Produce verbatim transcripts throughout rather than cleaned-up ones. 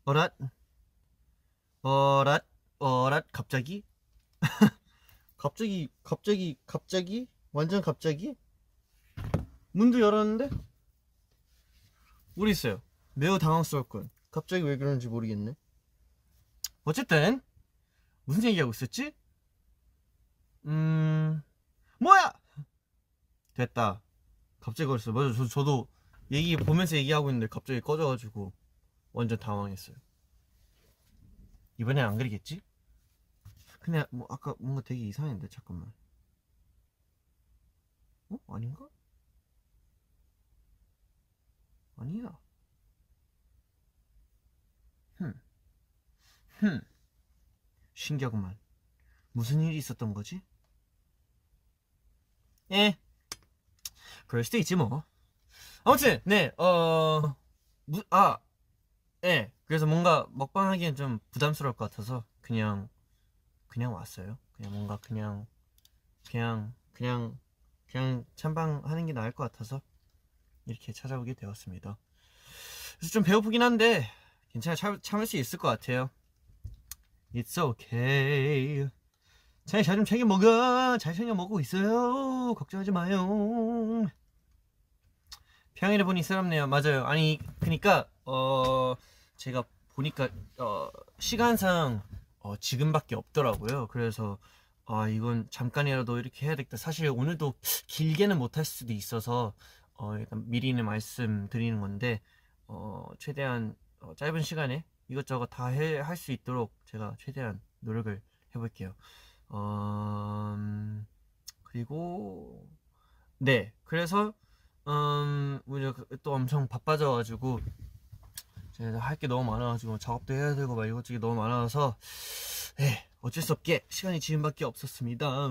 어랏 어랏 어랏 갑자기? 갑자기 갑자기 갑자기? 완전 갑자기? 문도 열었는데? 모르겠어요. 매우 당황스럽군. 갑자기 왜 그러는지 모르겠네. 어쨌든 무슨 얘기하고 있었지? 음... 뭐야! 됐다. 갑자기 걸렸어. 맞아. 저, 저도 얘기 보면서 얘기하고 있는데 갑자기 꺼져가지고 완전 당황했어요. 이번엔 안 그러겠지? 근데 뭐 아까 뭔가 되게 이상했는데 잠깐만. 어? 아닌가? 아니야. 흠. 흠. 신기하구만. 무슨 일이 있었던 거지? 예. 그럴 수도 있지 뭐. 아무튼 네. 어... 무... 아. 예. 그래서 뭔가 먹방 하기엔 좀 부담스러울 것 같아서 그냥 그냥 왔어요. 그냥 뭔가 그냥 그냥 그냥 그냥 참방 하는 게 나을 것 같아서 이렇게 찾아오게 되었습니다. 그래서 좀 배고프긴 한데 괜찮아. 참, 참을 수 있을 것 같아요. It's okay. 잘 잘 좀 챙겨 먹어. 잘 챙겨 먹고 있어요. 걱정하지 마요. 평일에 보니 새롭네요. 맞아요. 아니 그니까 어 제가 보니까 어 시간상 어 지금밖에 없더라고요. 그래서 아 이건 잠깐이라도 이렇게 해야 되겠다. 사실 오늘도 길게는 못할 수도 있어서 어 일단 미리는 말씀드리는 건데 어 최대한 어 짧은 시간에 이것저것 다 할 수 있도록 제가 최대한 노력을 해볼게요. 어 음, 그리고 네 그래서 음 우리가 또 엄청 바빠져가지고 제가 할 게 너무 많아가지고 작업도 해야 되고 막 이것저것 너무 많아서 에 어쩔 수 없게 시간이 지금밖에 없었습니다.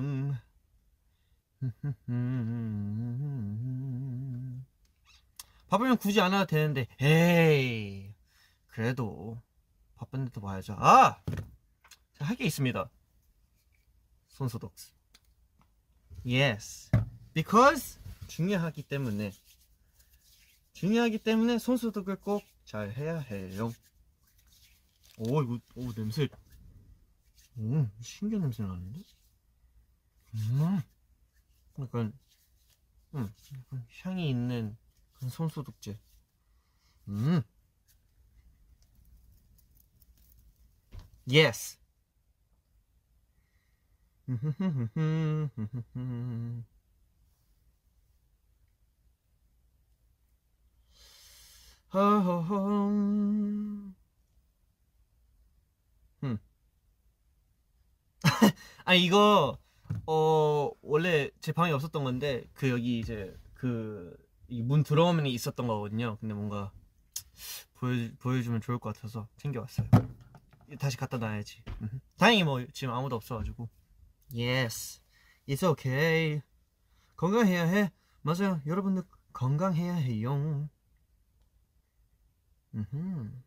바쁘면 굳이 안 해도 되는데 에이 그래도 바쁜데도 봐야죠. 아! 할 게 있습니다. 손소독. Yes. Because 중요하기 때문에 중요하기 때문에 손소독을 꼭 잘 해야 해요. 오 이거 오 냄새 오 신기한 냄새 나는데? 음 약간 음 약간 향이 있는 그런 손소독제. 음 Yes. 음. 아니 이거 어 원래 제 방에 없었던 건데 그 여기 이제 그 이 문 들어오면 있었던 거거든요. 근데 뭔가 보여 보여주면 좋을 것 같아서 챙겨왔어요. 다시 갖다 놔야지. 다행히 뭐 지금 아무도 없어가지고. Yes, it's okay. 건강해야 해. 맞아요. 여러분들 건강해야 해요. 음흠.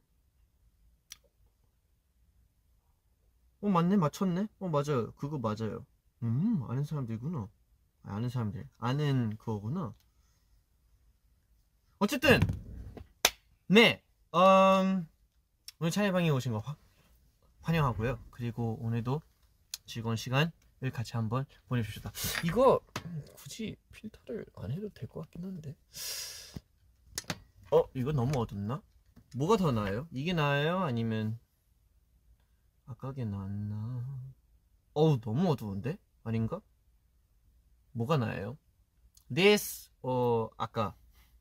어 맞네 맞췄네. 어 맞아요. 그거 맞아요. 음 아는 사람들이구나. 아는 사람들 아는 그거구나. 어쨌든 네 음, 오늘 찬이방에 오신 거 화, 환영하고요. 그리고 오늘도 즐거운 시간을 같이 한번 보내주시다. 이거 굳이 필터를 안 해도 될 것 같긴 한데 어 이거 너무 어둡나? 뭐가 더 나아요? 이게 나아요? 아니면 아까게 나았나? 어우 너무 어두운데? 아닌가? 뭐가 나아요? This 어 아까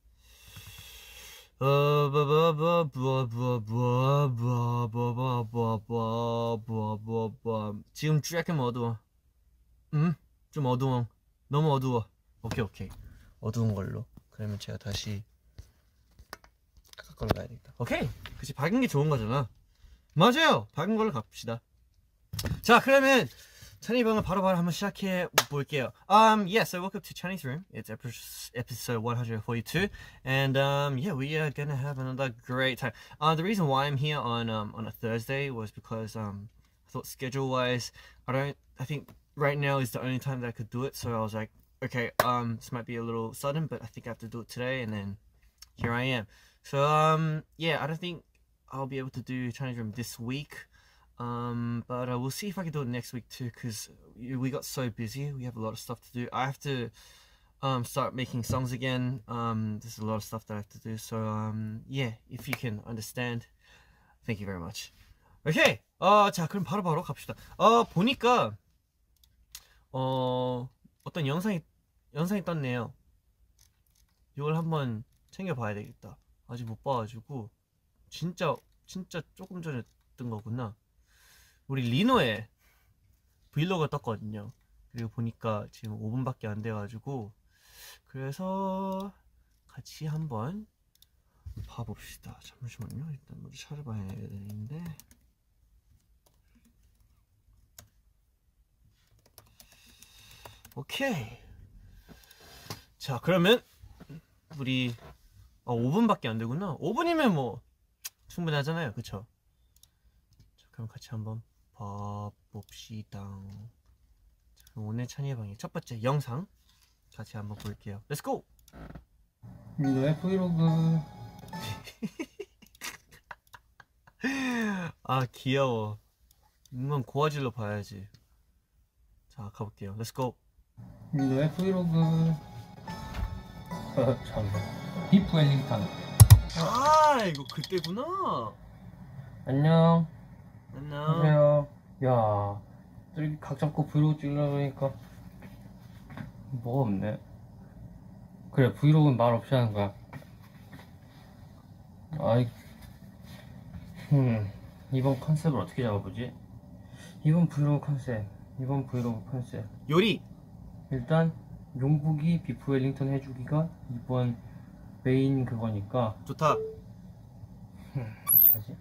지금 조금 어두워. 음? 좀 어두워. 너무 어두워. 오케이 오케이 어두운 걸로. 그러면 제가 다시 아까 걸로 가야겠다. 오케이 그치 밝은 게 좋은 거잖아. 맞아요 밝은 걸로 갑시다. 자 그러면 찬이 방을 바로바로 한번 시작해 볼게요. Um, yeah, so welcome to Chinese Room. It's episode one forty-two, and um, yeah, we are gonna have another great time. Uh, the reason why I'm here on um on a Thursday was because um I thought schedule-wise, I don't, I think right now is the only time that I could do it. So I was like, okay, um, this might be a little sudden, but I think I have to do it today, and then here I am. So um, yeah, I don't think I'll be able to do Chinese room this week. Um, but uh, we'll see if I can do it next week too, because we got so busy. We have a lot of stuff to do. I have to um, start making songs again. Um, there's a lot of stuff that I have to do. So um, yeah, if you can understand, thank you very much. Okay. 어, 자 그럼 바로 바로 갑시다. 어 보니까 어 어떤 영상이 영상이 떴네요. 이걸 한번 챙겨봐야 되겠다. 아직 못 봐가지고. 진짜 진짜 조금 전에 뜬 거구나. 우리 리노의 브이로그가 떴거든요. 그리고 보니까 지금 오 분밖에 안 돼가지고 그래서 같이 한번 봐봅시다. 잠시만요. 일단 먼저 찾아봐야 되는데. 오케이. 자 그러면 우리 아, 오 분밖에 안 되구나. 오 분이면 뭐 충분하잖아요, 그쵸? 자, 그럼 같이 한번 봐봅시다. 자, 그럼 오늘 찬이의 방의 첫 번째 영상 같이 한번 볼게요. Let's go! 리노의 브이로그. 아 귀여워. 이건 고화질로 봐야지. 자 가볼게요. Let's go! 리노의 브이로그. 어, 잠깐. 비프 웰링턴. 아 이거 그때구나. 안녕. 안녕. 안녕하세요. 야, 저기 각 잡고 브이로그 찍으려고 하니까 뭐가 없네. 그래, 브이로그는 말 없이 하는 거야. 아이, 음, 이번 컨셉을 어떻게 잡아보지? 이번 브이로그 컨셉, 이번 브이로그 컨셉. 요리. 일단 용북이 비프 웰링턴 해주기가 이번 메인 그거니까. 좋다. 음, 어떡하지?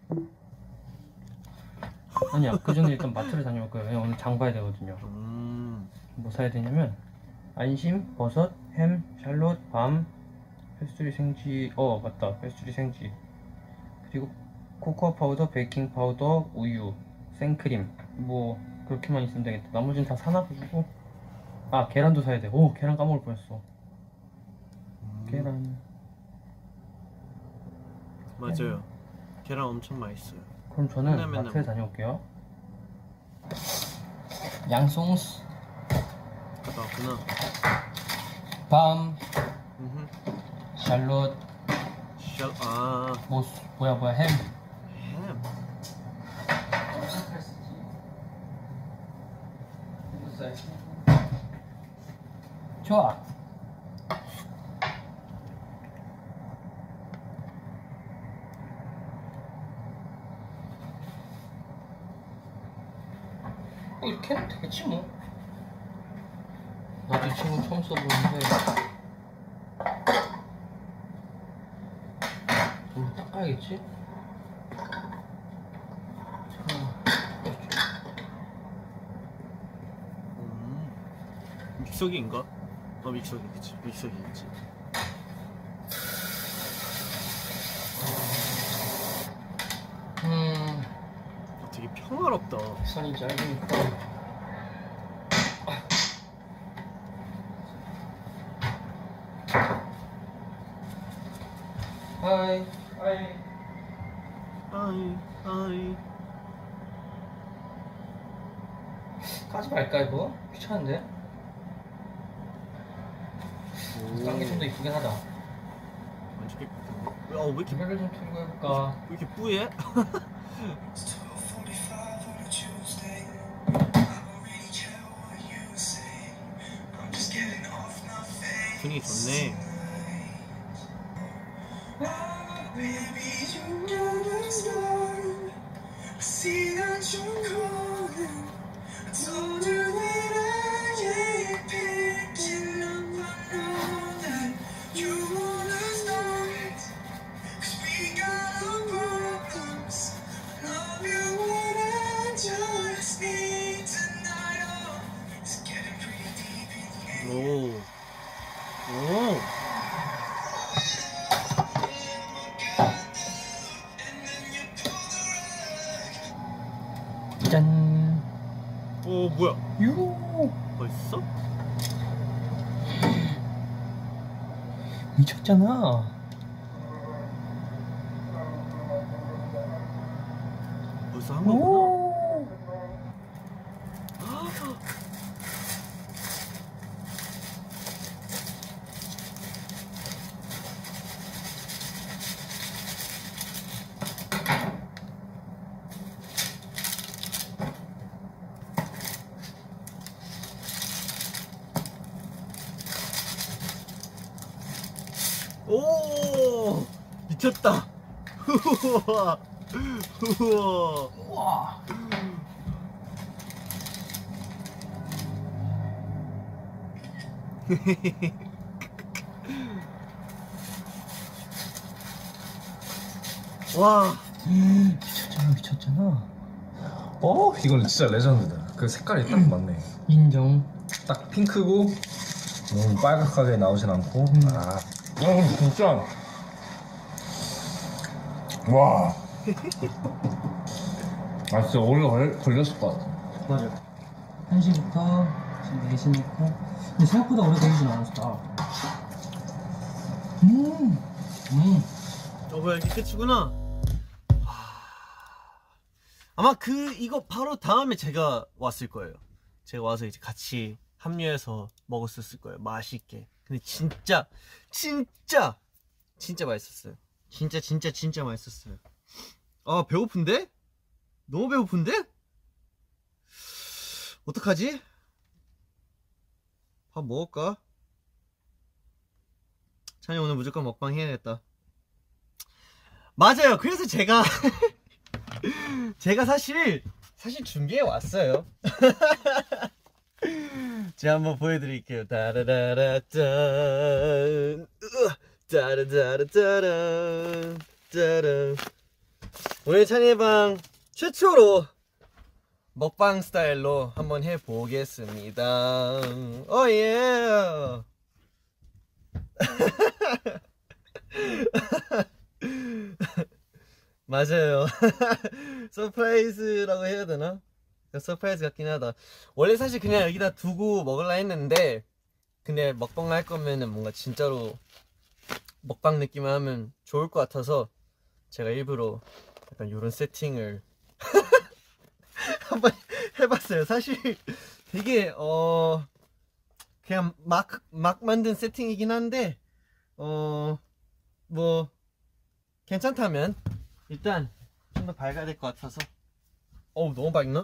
아니야, 그 전에 일단 마트를 다녀올 거예요. 왜냐면 오늘 장 봐야 되거든요. 음. 뭐 사야 되냐면 안심, 버섯, 햄, 샬롯, 밤, 페스츄리 생지. 어 맞다, 페스츄리 생지. 그리고 코코아 파우더, 베이킹 파우더, 우유, 생크림. 뭐 그렇게만 있으면 되겠다. 나머지는 다 사놔가지고. 아 계란도 사야 돼. 오 계란 까먹을 뻔했어. 음. 계란. 맞아요. 계란 엄청 맛있어요. 그럼 저는 맨날 맨날 마트에 다녀올게요. 양송스, 갔다 왔구나. 밤, 음흠. 샬롯, 샬, 아, 뭐 뭐야 뭐야 햄. 햄. 좋아. 어, 이렇게 하면 되겠지 뭐. 나도 이 친구 처음 써보는데 좀 닦아야겠지? 음. 믹서기인가? 어 믹서기겠지. 믹서기겠지. 음, 아, 되게 평화롭다. 선이 짧으니까. 하이. 하이. 아이 아이. 까지 말까 이거? 귀찮은데? 딴 게 좀 더 이쁘긴 하다. 완전 깨끗한데. 어, 왜 이렇게 노래를 좀 틀고 해볼까? 왜 이렇게 뿌예? 분위기 좋네. 오. 오. 짠. 오 뭐야? 유. 벌써? 미쳤잖아. 벌써 한 거구나. 오. 오 미쳤다. 우와 우와. 우와. 와 미쳤잖아, 미쳤잖아. 어 이건 진짜 레전드다. 그 색깔이 딱 맞네. 인정. 딱 핑크고 너무 빨갛게 나오진 않고. 음. 아, 음, 진짜. 와. 아 진짜 오래 걸, 걸렸을 것 같아. 맞아. 한 시부터 지금 네 시니까. 근데 생각보다 오래 걸리진 않았다. 음. 음. 어 뭐야 이게 끝이구나. 와. 아마 그 이거 바로 다음에 제가 왔을 거예요. 제가 와서 이제 같이 합류해서 먹었을 거예요. 맛있게. 근데 진짜 진짜 진짜 맛있었어요. 진짜 진짜 진짜 맛있었어요. 아 배고픈데? 너무 배고픈데? 어떡하지? 밥 먹을까? 찬이 오늘 무조건 먹방 해야겠다. 맞아요. 그래서 제가 제가 사실 사실 준비해 왔어요. 제가 한번 보여드릴게요. 따라라라짠, 따라따라따란, 따란. 오늘 찬이의 방 최초로 먹방 스타일로 한번 해보겠습니다. 오예. 맞아요. 서프라이즈라고 해야 되나? 서프라이즈 같긴 하다. 원래 사실 그냥 여기다 두고 먹으려 했는데, 근데 먹방 할 거면은 뭔가 진짜로 먹방 느낌을 하면 좋을 것 같아서 제가 일부러 약간 요런 세팅을 한번 해봤어요. 사실 되게 어 그냥 막 막 만든 세팅이긴 한데 어 뭐 괜찮다면 일단 좀 더 밝아야 될 것 같아서. 어우 너무 밝나?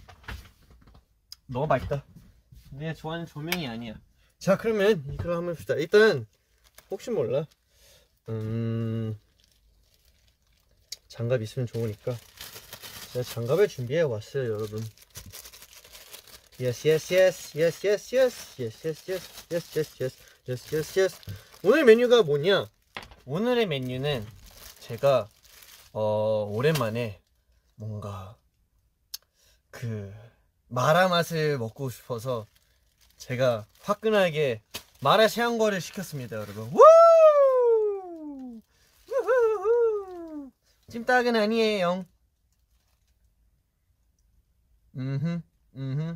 너무 밝다. 내가 좋아하는 조명이 아니야. 자 그러면 이걸 한번 봅시다. 일단 혹시 몰라 음 장갑 있으면 좋으니까 제가 장갑을 준비해 왔어요 여러분. Yes yes yes yes yes yes yes yes yes yes yes yes yes yes yes. 오늘 메뉴가 뭐냐? 오늘의 메뉴는 제가 어 오랜만에 뭔가 그 마라 맛을 먹고 싶어서 제가 화끈하게 마라 샹궈를 시켰습니다 여러분. 우! 우후후! 찜닭은 아니에요. 음흠 음흠.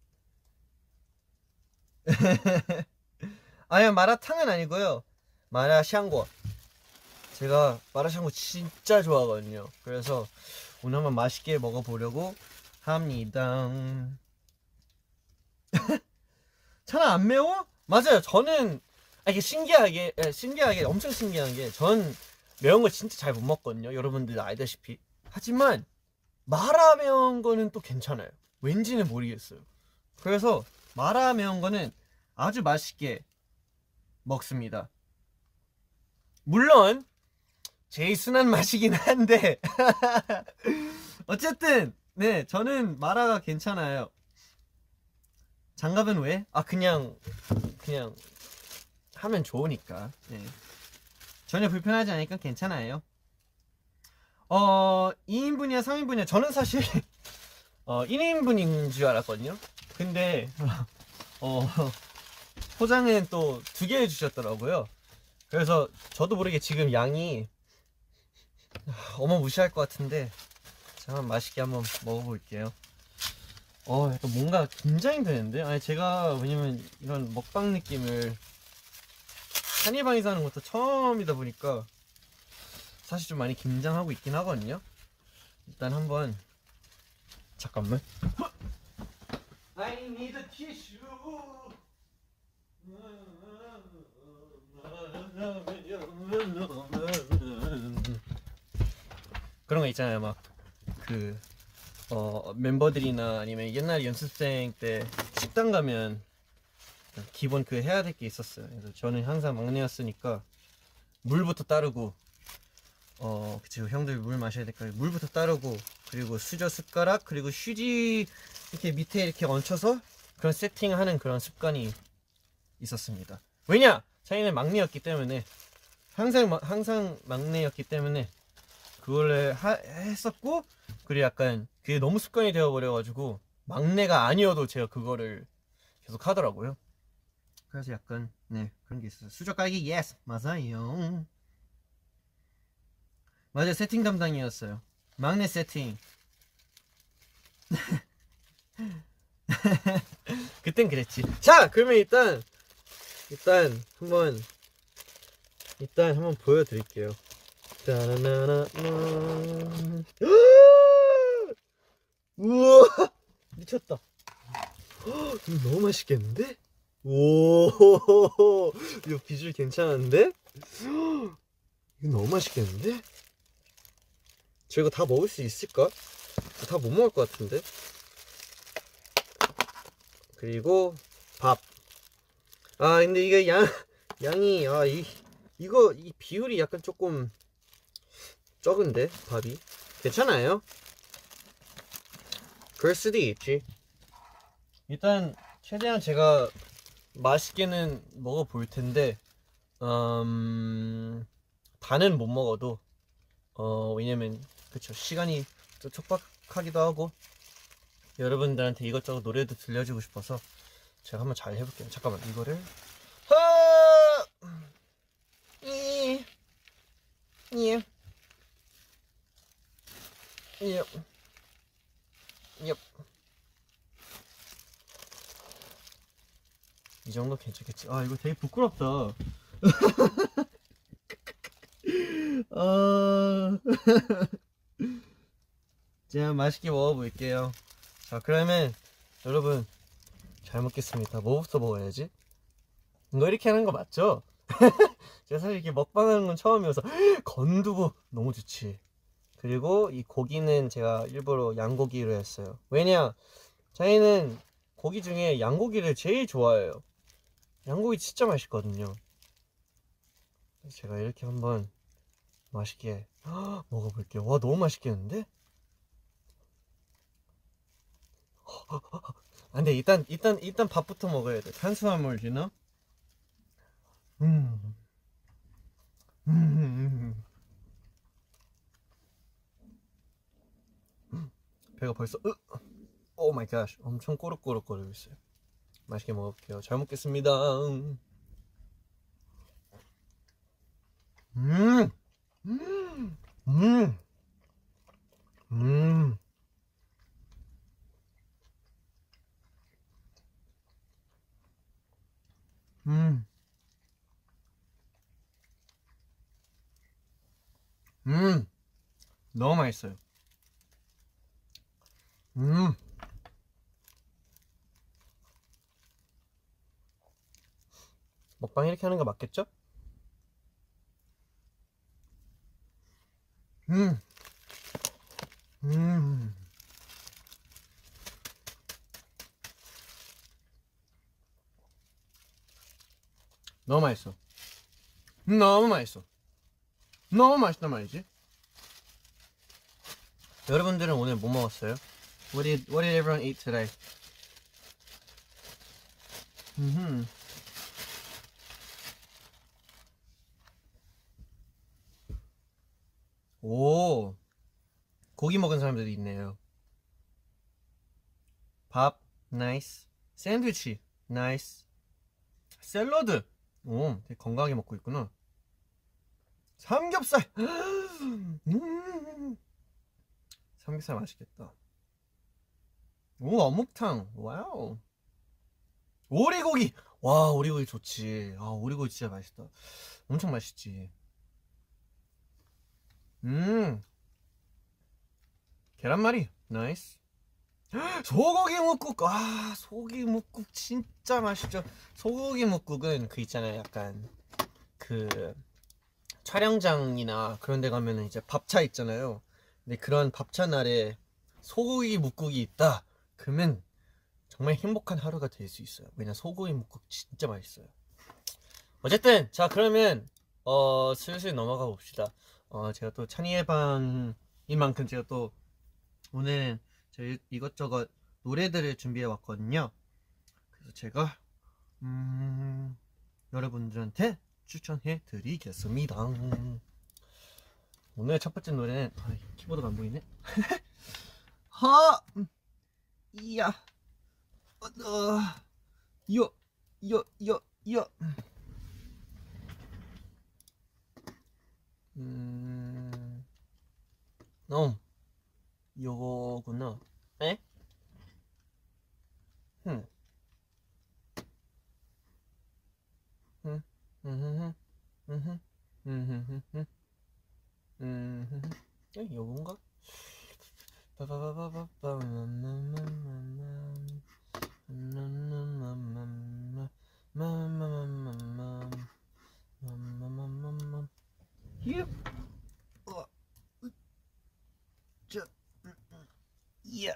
아니 마라탕은 아니고요. 마라 샹궈. 제가 마라 샹궈 진짜 좋아하거든요. 그래서 오늘 한번 맛있게 먹어보려고 합니다. 차나 안 매워? 맞아요. 저는 아, 이게 신기하게 예, 신기하게 엄청 신기한 게 전 매운 거 진짜 잘 못 먹거든요. 여러분들 알다시피. 하지만 마라 매운 거는 또 괜찮아요. 왠지는 모르겠어요. 그래서 마라 매운 거는 아주 맛있게 먹습니다. 물론 제일 순한 맛이긴 한데 어쨌든 네 저는 마라가 괜찮아요. 장갑은 왜? 아 그냥 그냥 하면 좋으니까. 네. 전혀 불편하지 않으니까 괜찮아요. 어 이 인분이야 삼 인분이야 저는 사실 어 일 인분인 줄 알았거든요. 근데 어 포장은 또 두 개 해주셨더라고요. 그래서 저도 모르게 지금 양이 어마무시할 것 같은데 제가 한번 맛있게 한번 먹어볼게요. 어 약간 뭔가 긴장이 되는데. 아니 제가 왜냐면 이런 먹방 느낌을 한일방에서 하는 것도 처음이다 보니까 사실 좀 많이 긴장하고 있긴 하거든요. 일단 한번 잠깐만. I need a tissue. 그런 거 있잖아요. 막 그 어, 멤버들이나 아니면 옛날 연습생 때 식당 가면 기본 그 해야 될 게 있었어요. 그래서 저는 항상 막내였으니까 물부터 따르고, 어 그치, 형들 물 마셔야 될까, 물부터 따르고, 그리고 수저 숟가락, 그리고 휴지 이렇게 밑에 이렇게 얹혀서 그런 세팅하는 그런 습관이 있었습니다. 왜냐? 저희는 막내였기 때문에, 항상 마- 항상 막내였기 때문에 그걸 하, 했었고, 그리고 약간 그게 너무 습관이 되어버려가지고 막내가 아니어도 제가 그거를 계속 하더라고요. 그래서 약간 네 그런 게 있어요. 수저 깔기 예스 맞아요. 맞아, 세팅 담당이었어요. 막내 세팅. 그땐 그랬지. 자, 그러면 일단 일단 한번 일단 한번 보여드릴게요. 따라라라. 우와, 미쳤다. 헉, 이거 너무 맛있겠는데? 오, 이거 비주얼 괜찮은데? 헉, 이거 너무 맛있겠는데? 저 이거 다 먹을 수 있을까? 다 못 먹을 것 같은데? 그리고 밥. 아 근데 이게 양 양이 아 이 이거 이 비율이 약간 조금 적은데 밥이. 괜찮아요? 그럴 수도 있지. 일단 최대한 제가 맛있게는 먹어볼 텐데, 음, 다는 못 먹어도, 어, 왜냐면, 그쵸, 시간이 또 촉박하기도 하고, 여러분들한테 이것저것 노래도 들려주고 싶어서 제가 한번 잘 해볼게요. 잠깐만, 이거를. 하! 이, 이, 이, 이, 이 정도 괜찮겠지. 아 이거 되게 부끄럽다. 아... 제가 맛있게 먹어볼게요. 자, 그러면 여러분 잘 먹겠습니다. 뭐부터 먹어야지? 이거 이렇게 하는 거 맞죠? 제가 사실 이렇게 먹방하는 건 처음이어서. 건두부 너무 좋지. 그리고 이 고기는 제가 일부러 양고기로 했어요. 왜냐, 저희는 고기 중에 양고기를 제일 좋아해요. 양고기 진짜 맛있거든요. 제가 이렇게 한번 맛있게 먹어볼게요. 와, 너무 맛있겠는데? 아, 근데 일단 일단 일단 밥부터 먹어야 돼. 탄수화물, you know? 음. 음. 음. 배가 벌써 으. 오 마이 갓. 엄청 꼬르꼬르거리고 있어요. 맛있게 먹을게요. 잘 먹겠습니다. 음. 음. 음. 음. 음. 음. 음. 너무 맛있어요. 음. 먹방 이렇게 하는 거 맞겠죠? 음. 음. 너무 맛있어. 너무 맛있어. 너무 맛있단 말이지. 여러분들은 오늘 뭐 먹었어요? What did What did everyone eat today? 음. 오, 고기 먹은 사람들도 있네요. 밥, 나이스. 샌드위치, 나이스. 샐러드, 오, 되게 건강하게 먹고 있구나. 삼겹살, 음, 삼겹살 맛있겠다. 오, 어묵탕, 와우. 오리고기, 와, 오리고기 좋지. 아, 오리고기 진짜 맛있다. 엄청 맛있지. 음, 계란말이, 나이스. 소고기 묵국. 아, 소고기 묵국 진짜 맛있죠. 소고기 묵국은 그 있잖아요, 약간 그 촬영장이나 그런 데 가면은 이제 밥차 있잖아요. 근데 그런 밥차 날에 소고기 묵국이 있다 그러면 정말 행복한 하루가 될 수 있어요. 왜냐, 소고기 묵국 진짜 맛있어요. 어쨌든 자, 그러면 어 슬슬 넘어가 봅시다. 어 제가 또 찬이의 방인 만큼 제가 또 오늘 제가 이것저것 노래들을 준비해 왔거든요. 그래서 제가 음 여러분들한테 추천해 드리겠습니다. 오늘 첫 번째 노래는, 아, 키보드가 안 보이네. 하 이야 어, 어, 요, 요, 요, 요. 음, 어, 요거구나. 에? 흠. 흠, 흠, 흠, 흠, 흠, 흠, 흠, 음, 흠, 에, 요건가? 예. 어. 저. 예.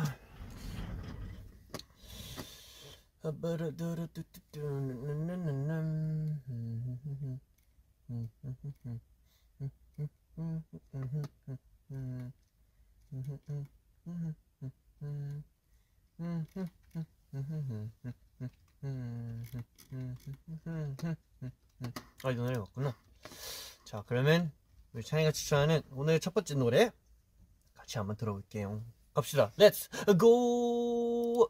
아, 이 노래 맞구나. 자, 그러면 우리 찬이가 추천하는 오늘 첫 번째 노래 같이 한번 들어볼게요. 갑시다. 렛츠 고!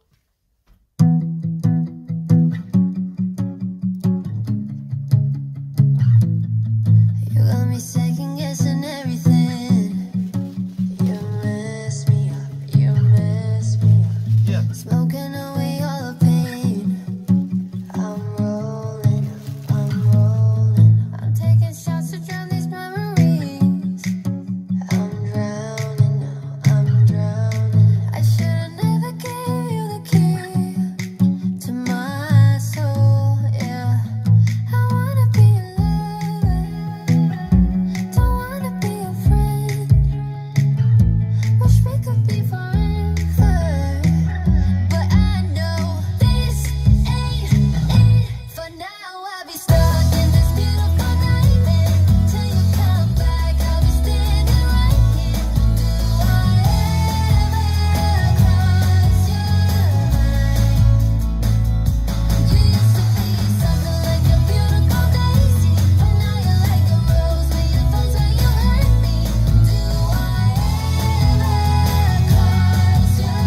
You got me second guessing everything. You mess me up, you mess me up. Yeah. Smoking away all the pain. I'm rolling up, I'm rolling up. I'm taking shots to drown these memories. I'm drowning now, I'm drowning. I should've never gave you the key to my soul, yeah. I wanna be a lover, don't wanna be a friend. Wish we could be forever, but I know this ain't it. For now I'll be stuck in this beautiful nightmare. Till you come back, I'll be standing right here. Do I ever cross your mind? You used to be something like a beautiful daisy, but now you're like a rose with your thorns where you hurt me. Do I ever cross your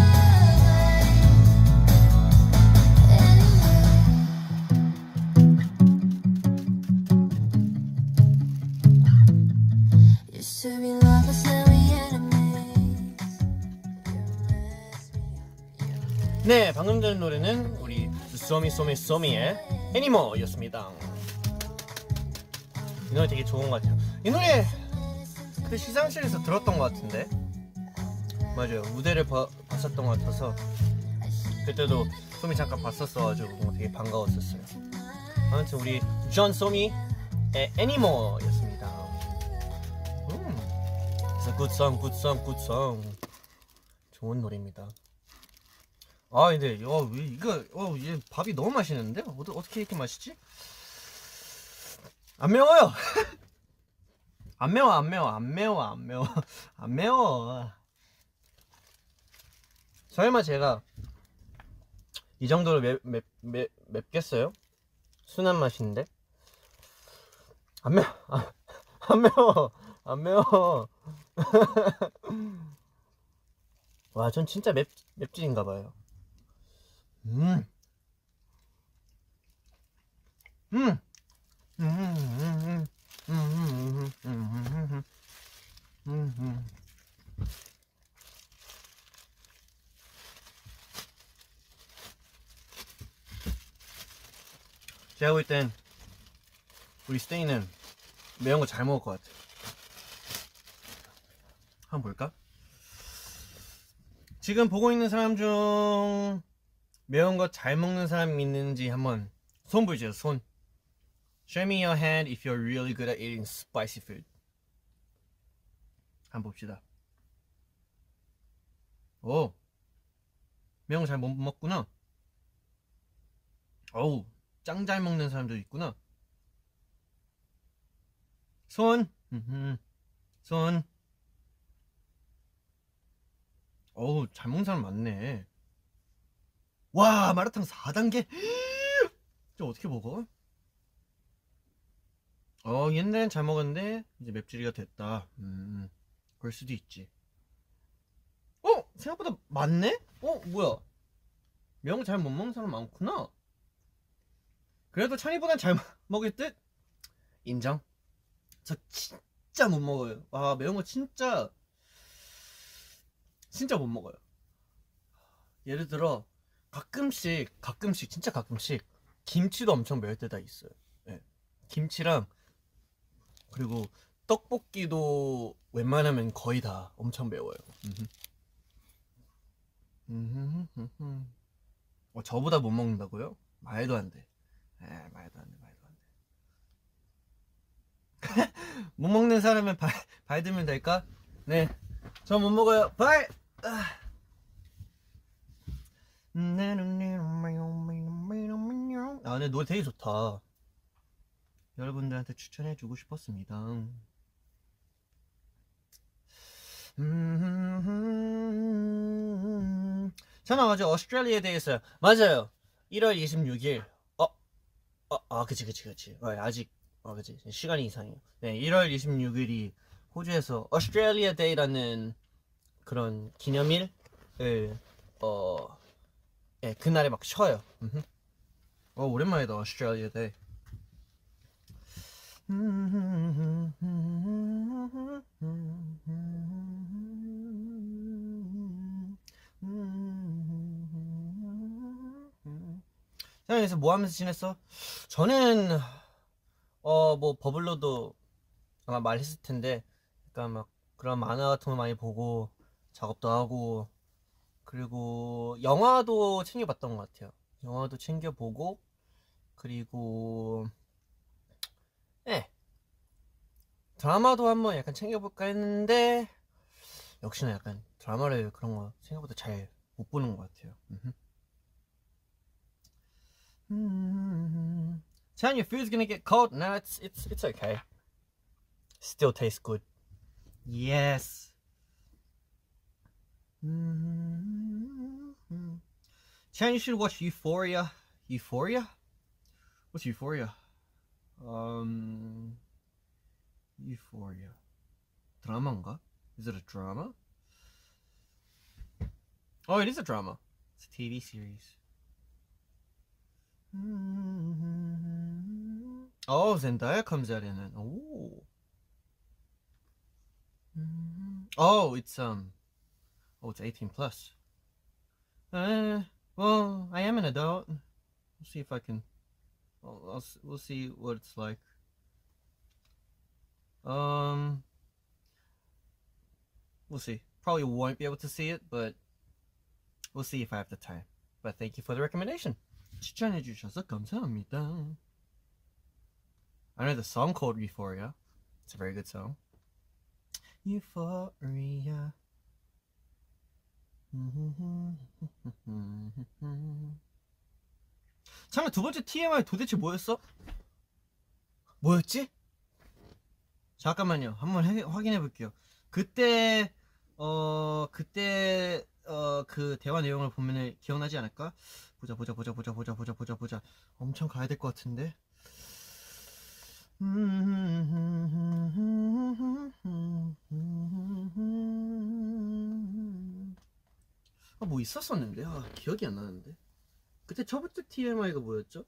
mind anymore? Used to be lovers, now we enemies. You mess me up, you mess. 네, 방금 들은 노래는 우리 쏘미 쏘미 쏘미의 애니머였습니다. 이 노래 되게 좋은 것 같아요. 이 노래 그 시상식에서 들었던 것 같은데, 맞아요. 무대를 봐, 봤었던 것 같아서 그때도 쏘미 잠깐 봤었어가지고 뭔가 되게 반가웠었어요. 아무튼 우리 존 쏘미의 애니머였습니다. 음, 그래서 굿송 굿송 굿송 좋은 노래입니다. 아, 근데 어, 왜 이거 어, 얘 밥이 너무 맛있는데? 어, 어떻게 이렇게 맛있지? 안 매워요. 안 매워, 안 매워, 안 매워, 안 매워, 안 매워. 설마 제가 이 정도로 맵, 맵, 맵, 맵겠어요? 순한 맛인데? 안 매워, 안, 안 매워, 안 매워. 와, 전 진짜 맵, 맵찔인가봐요. 음. 음. 음. 음. 음. 음. 음. 음. 음. 음. 제가 볼 땐 우리 스테이는 매운 거 잘 먹을 것 같아. 한번 볼까? 지금 보고 있는 사람 중 매운 거 잘 먹는 사람 있는지 한번 손 보여주세요. 손. Show me your hand if you're really good at eating spicy food. 한번 봅시다. 오, 매운 거 잘 못 먹구나. 어우, 짱 잘 먹는 사람도 있구나. 손. 음흠. 손. 어우, 잘 먹는 사람 많네. 와, 마라탕 사 단계? 저 어떻게 먹어? 어, 옛날엔 잘 먹었는데 이제 맵찔이가 됐다. 음, 그럴 수도 있지. 어? 생각보다 많네? 어? 뭐야? 매운 거 잘 못 먹는 사람 많구나. 그래도 찬이보단 잘 먹을 듯? 인정. 저 진짜 못 먹어요. 아, 매운 거 진짜 진짜 못 먹어요. 예를 들어 가끔씩 가끔씩 진짜 가끔씩 김치도 엄청 매울 때가 있어요. 네. 김치랑 그리고 떡볶이도 웬만하면 거의 다 엄청 매워요. 어, 저보다 못 먹는다고요? 말도 안 돼. 에, 말도 안 돼, 말도 안 돼. 못 먹는 사람은 발, 발 들면 될까? 네, 저 못 먹어요. 발! 아. 아, 근데 노래 되게 좋다. 여러분들한테 추천해주고 싶었습니다. 음, 저는 어제 오스트레일리아에 대해서 맞아요. 일월 이십육일. 어, 어, 아, 그치, 그치, 그치. 어, 아직, 어, 그치. 시간이 이상해요. 네, 일월 이십육일이 호주에서 오스트레일리아 데이라는 그런 기념일을, 어, 예, 그날에 막 쉬어요. 음흠. 어, 오랜만이다, 오스트레일리아 데이. 그래서 뭐 하면서 지냈어? 저는 어 뭐 버블로도 아마 말했을 텐데, 그러니까 막 그런 만화 같은 거 많이 보고 작업도 하고, 그리고 영화도 챙겨봤던 것 같아요. 영화도 챙겨보고, 그리고 예 드라마도 한번 약간 챙겨볼까 했는데 역시나 약간 드라마를 그런 거 생각보다 잘 못 보는 것 같아요. Chan, your food's gonna get cold. No, it's it's it's okay. Still tastes good. Yes. Chan, you should watch Euphoria. Euphoria? What's Euphoria? Um, Euphoria. 드라마인가? Is it a drama? Oh, it is a drama. It's a T V series. Oh, Zendaya comes out in it. Oh. Oh, it's um. Oh, it's eighteen plus. Uh, well, I am an adult. We'll see if I can. I'll, I'll, we'll see what it's like. Um, we'll see. Probably won't be able to see it, but we'll see if I have the time. But thank you for the recommendation. 추천해주셔서 감사합니다. I know the song called Euphoria. It's a very good song. Euphoria. 참나 두 번째 티엠아이 도대체 뭐였어? 뭐였지? 잠깐만요. 한번 해, 확인해 볼게요. 그때 어 그때 어 그 대화 내용을 보면은 기억나지 않을까? 보자 보자 보자 보자 보자 보자 보자 보자. 엄청 가야 될 것 같은데. 아, 뭐 있었었는데. 아, 기억이 안 나는데. 그때 첫 번째 티엠아이가 뭐였죠?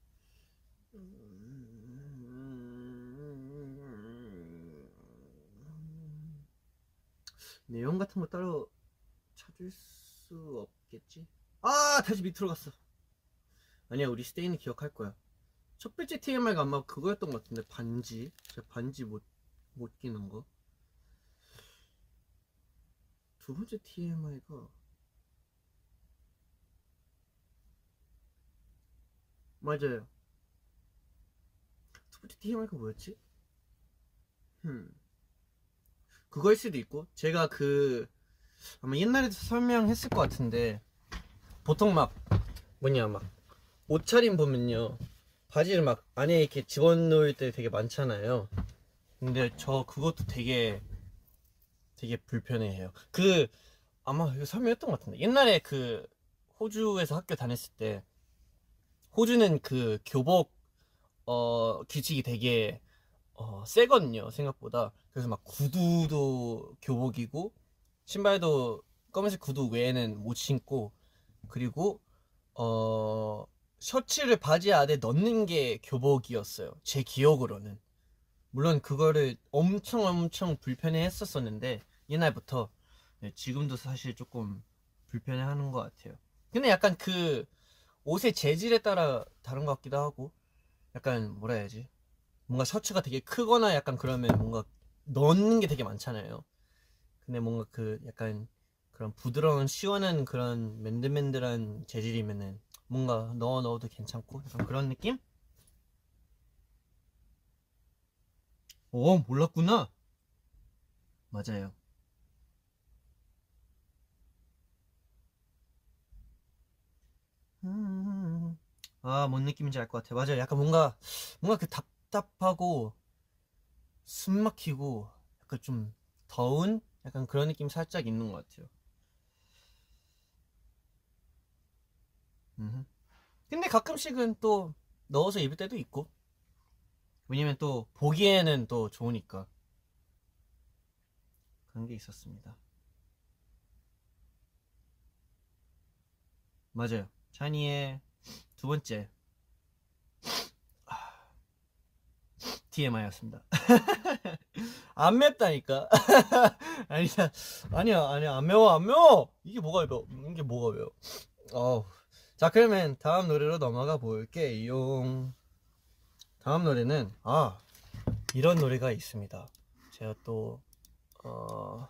내용 같은 거 따로 찾을 수 없겠지? 아, 다시 밑으로 갔어. 아니야, 우리 스테이는 기억할 거야. 첫 번째 티엠아이가 아마 그거였던 것 같은데, 반지. 제가 반지 못, 못 끼는 거. 두 번째 티엠아이가 맞아요. 첫 번째 티엠아이가 뭐였지? 음. 그거일 수도 있고, 제가 그 아마 옛날에도 설명했을 것 같은데, 보통 막 뭐냐 막 옷차림 보면요, 바지를 막 안에 이렇게 집어넣을 때 되게 많잖아요. 근데 저 그것도 되게 되게 불편해해요. 그 아마 이거 설명했던 것 같은데, 옛날에 그 호주에서 학교 다녔을 때, 호주는 그 교복 어 규칙이 되게 어 세거든요, 생각보다. 그래서 막 구두도 교복이고, 신발도 검은색 구두 외에는 못 신고, 그리고 어 셔츠를 바지 안에 넣는 게 교복이었어요, 제 기억으로는. 물론 그거를 엄청 엄청 불편해 했었었는데 옛날부터. 네, 지금도 사실 조금 불편해 하는 것 같아요. 근데 약간 그 옷의 재질에 따라 다른 것 같기도 하고, 약간 뭐라 해야지, 뭔가 셔츠가 되게 크거나 약간 그러면 뭔가 넣는 게 되게 많잖아요. 근데 뭔가 그 약간 그런 부드러운 시원한 그런 맨들맨들한 재질이면은 뭔가 넣어 넣어도 괜찮고, 약간 그런 느낌? 오, 몰랐구나. 맞아요. 음, 아, 뭔 느낌인지 알 것 같아. 맞아요. 약간 뭔가 뭔가 그 답답하고 숨 막히고 약간 좀 더운 약간 그런 느낌 살짝 있는 것 같아요. 음. 근데 가끔씩은 또 넣어서 입을 때도 있고, 왜냐면 또 보기에는 또 좋으니까. 그런 게 있었습니다. 맞아요. 샤니의 두 번째 티엠아이였습니다. 안 맵다니까. 아니야, 아니야, 아니야, 안 매워, 안 매워. 이게 뭐가 매워? 이게 뭐가 매워? 어우. 자, 그러면 다음 노래로 넘어가 볼게요. 다음 노래는 아, 이런 노래가 있습니다. 제가 또 어,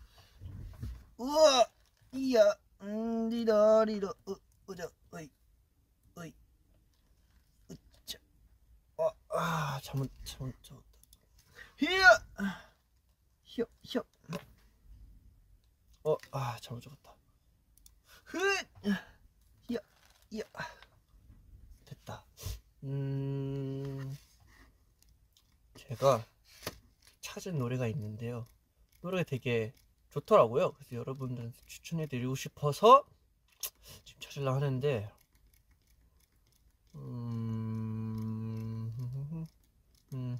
우와, 이야, 음, 리더리더, 으, 으저, 으이, 으이, 으짜, 아, 아, 잘못, 잘못 적었다. 히야, 히어, 히어, 어, 아, 잘못 적었다. 흐, 히야, 히야, 됐다. 음, 제가 찾은 노래가 있는데요. 노래가 되게 좋더라고요. 그래서 여러분들한테 추천해드리고 싶어서 지금 찾으려고 하는데, 음, 음,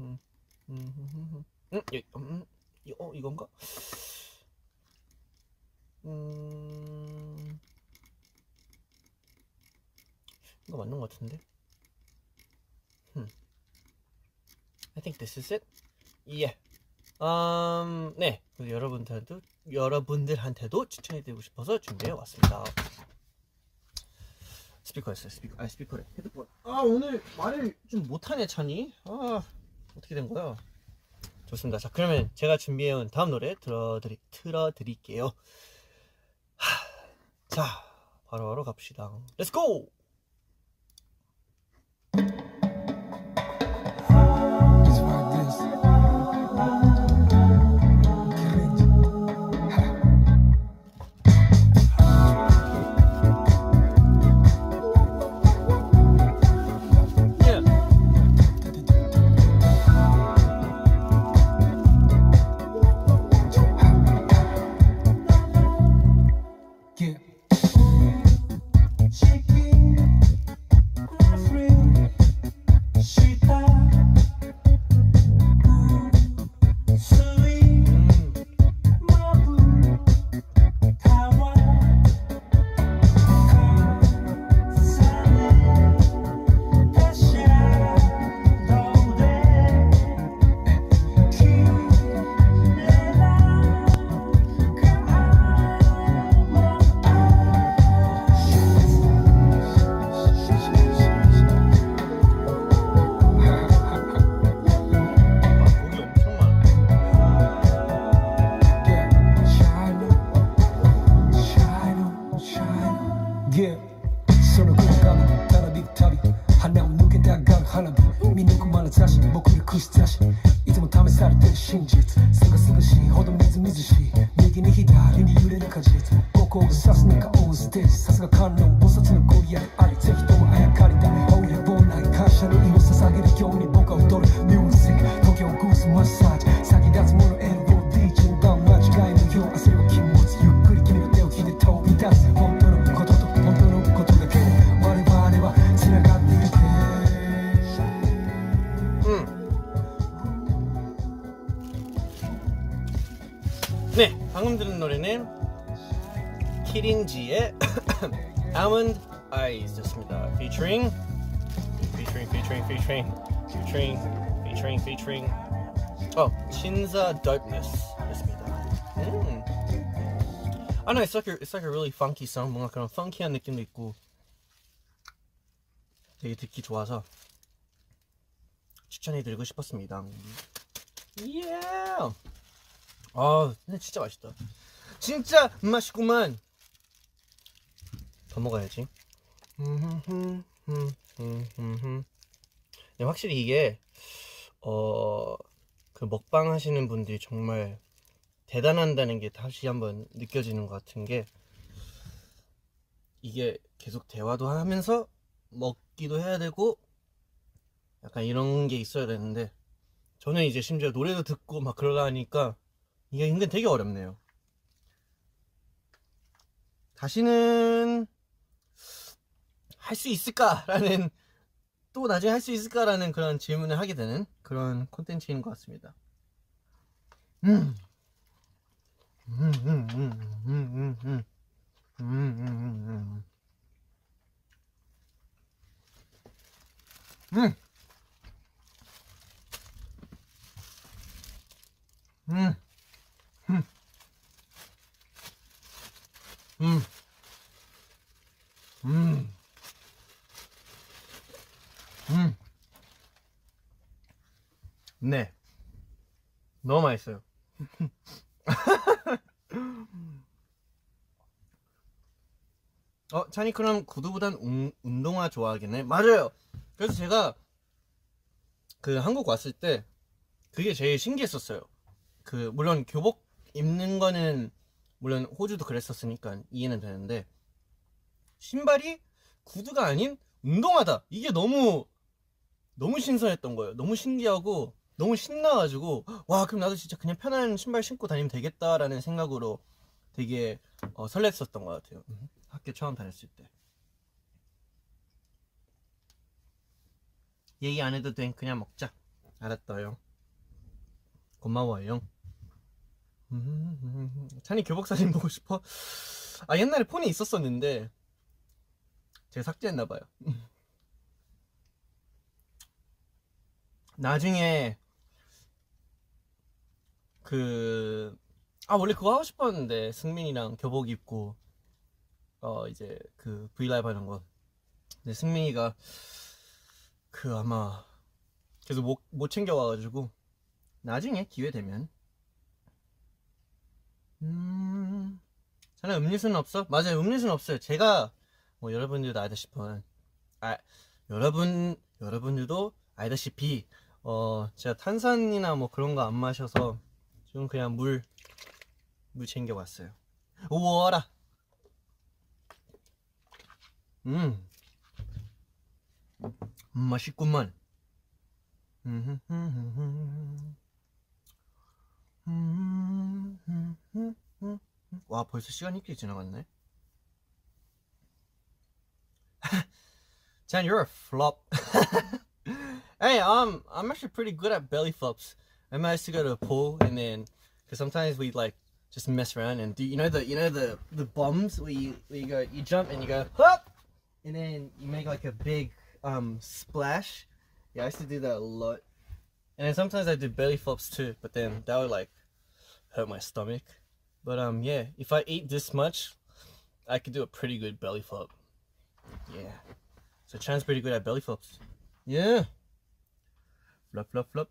이, 음, 이, 어, 이건가? 음, 이거 맞는 것 같은데? 음, I think this is it. Yeah. 음, 네. 그래서 여러분들한테도 여러분들한테도 추천해드리고 싶어서 준비해 왔습니다. 스피커였어요. 스피커. 아, 스피커래. 헤드폰. 아, 오늘 말을 좀 못하네, 찬이. 아, 어떻게 된 거야? 좋습니다. 자, 그러면 제가 준비해온 다음 노래 틀어드리, 틀어드릴게요. 하, 자, 바로바로 갑시다. Let's go! Shaking 믿으시 내게 네 기다리니 유래를 가지지 꼭꼭 샀으니까 on stage 사스가 가는 못 서치는 꼬리야 아리 take it over 아야카리다 어울려 본 나의 가샤를 이곳에 사기를 겨우니 뭐가 웃도록 music 도쿄 구스 마사지 사기 같은 모노 에르고 디진 방 마치가 있는 요 아세요 김모지 유끌이 기미로 떼어 기대 토비 다스 홈도는 고도도 홈도는 고도도 걔네 와레바 와레바 지나갔니 네, 방금 들은 노래는 키린지의 Almond Eyes였습니다. Featuring, featuring, featuring, featuring, featuring, featuring, featuring. 어, Chinza Dopeness였습니다. 음. I know it's like a, it's like a really funky song. 뭔가 그런 funky한 느낌도 있고 되게 듣기 좋아서 추천해드리고 싶었습니다. Yeah. 아, 근데 진짜 맛있다. 진짜 맛있구만. 더 먹어야지. 네, 확실히 이게 어, 그 먹방 하시는 분들이 정말 대단한다는 게 다시 한번 느껴지는 것 같은 게 이게 계속 대화도 하면서 먹기도 해야 되고 약간 이런 게 있어야 되는데 저는 이제 심지어 노래도 듣고 막 그러다 하니까 이게 은근 되게 어렵네요. 다시는 할 수 있을까라는 또 나중에 할 수 있을까라는 그런 질문을 하게 되는 그런 콘텐츠인 것 같습니다. 음. 음, 음, 음, 음, 음, 음. 음, 음, 음, 음. 음. 음. 음. 음. 음. 음. 네. 너무 맛있어요. 어, 찬이 그럼 구두보단 운, 운동화 좋아하겠네? 맞아요. 그래서 제가 그 한국 왔을 때 그게 제일 신기했었어요. 그 물론 교복 입는 거는 물론 호주도 그랬었으니까 이해는 되는데 신발이 구두가 아닌 운동화다. 이게 너무 너무 신선했던 거예요. 너무 신기하고 너무 신나가지고 와 그럼 나도 진짜 그냥 편한 신발 신고 다니면 되겠다라는 생각으로 되게 어, 설렜었던 것 같아요. 학교 처음 다녔을 때. 얘기 안 해도 돼. 그냥 먹자. 알았어요. 고마워요. 찬이 교복 사진 보고 싶어? 아 옛날에 폰이 있었었는데 제가 삭제했나봐요. 나중에 그... 아 원래 그거 하고 싶었는데 승민이랑 교복 입고 어 이제 그 브이라이브 하는 거. 근데 승민이가 그 아마 계속 못, 못 챙겨와가지고 나중에 기회 되면. 음... 자네 음료수는 없어? 맞아요, 음료수는 없어요. 제가 뭐 여러분들도 알다시피 아 여러분 여러분들도 알다시피 어 제가 탄산이나 뭐 그런 거 안 마셔서 지금 그냥 물 물 챙겨 왔어요. 우와라. 음, 음 맛있구만. 음, 음, 음, 음, 와 벌써 시간이 이렇게 지나갔네. Jan, you're a flop. Hey, um, I'm actually pretty good at belly flops. I managed to go to a pool and then, cause sometimes we like just mess around and do you know the you know the the bombs where you where you go you jump and you go hop and then you make like a big um splash. Yeah, I used to do that a lot. And then sometimes I do belly flops too, but then that would like hurt my stomach. But um yeah, if I eat this much, I could do a pretty good belly flop. Yeah. So Chan's pretty good at belly flops. Yeah. Flop, flop, flop.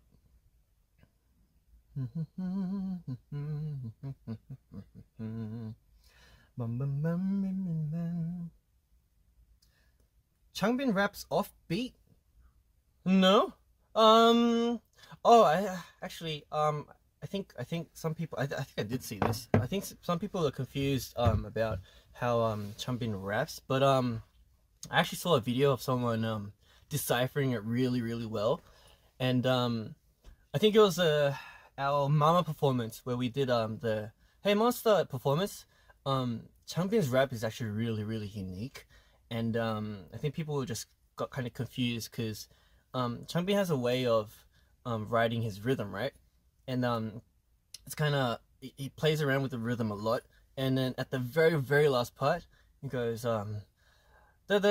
Changbin raps offbeat? No. Um. Oh, I actually um I think I think some people I, I think I did see this. I think s- some people are confused um about how um Changbin raps, but um I actually saw a video of someone um deciphering it really really well, and um I think it was uh our Mama performance where we did um the Hey Monster performance. Um Changbin's rap is actually really really unique, and um I think people just got kind of confused because um Changbin has a way of um writing his rhythm, right? And um it's kind of he, he plays around with the rhythm a lot, and then at the very very last part he goes um and